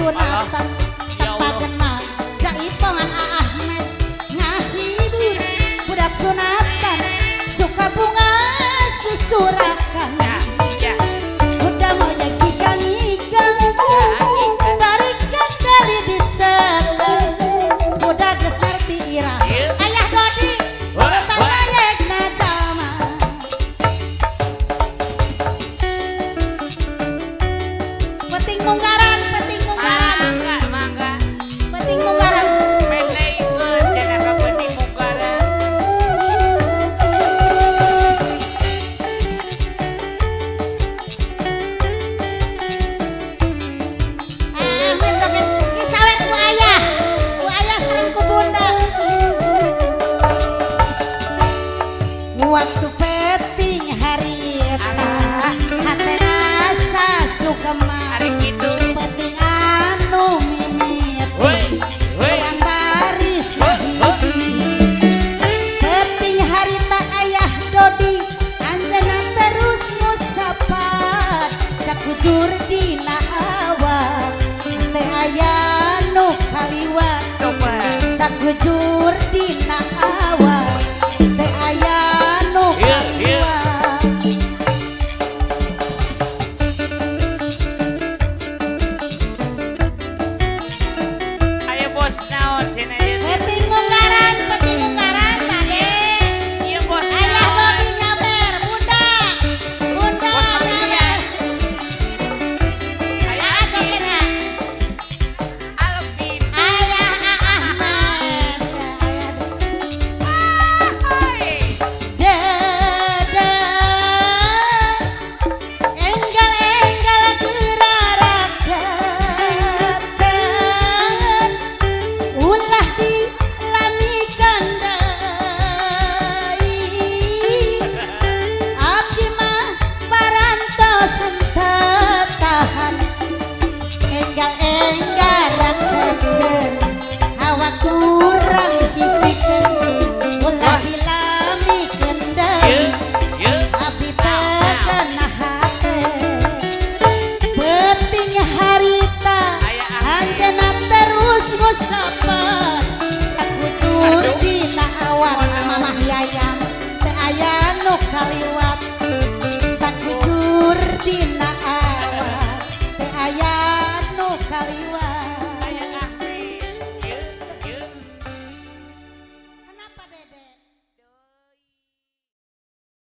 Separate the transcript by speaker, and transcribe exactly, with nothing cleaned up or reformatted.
Speaker 1: sunatan tempat kenal jaipongan Ahmed ngahibur budak sunatan suka bunga susurakan udah mau jadi kangigang tarikan kali dicek udah geus ngerti ira ayah Dodi urutan mayek na jalma peting munggaran peting munggaran peting munggaran waktu peting hari hati asa suka mah peting anu mimit orang baris peting hari tak ayah Dodi anjana terus musapat sakujur dina awak teh ayah nu kaliwat sakujur dina awak teh ayah peting munggaran peting munggaran pade ayah Dodi nyaber bunda bunda nyaber ayah cokin ha ayah Ahmad dada enggal-enggal gerarakan ulah di lami kandai abdi mah parantosan tatahan enggal-enggal rakeun hawa kurang hijikeun ulah di lami kendai abdi tekena hate peting harita anjana terus ngusapa sakujur dina awak mamah yayang teh aya nu kaliwat sakujur dina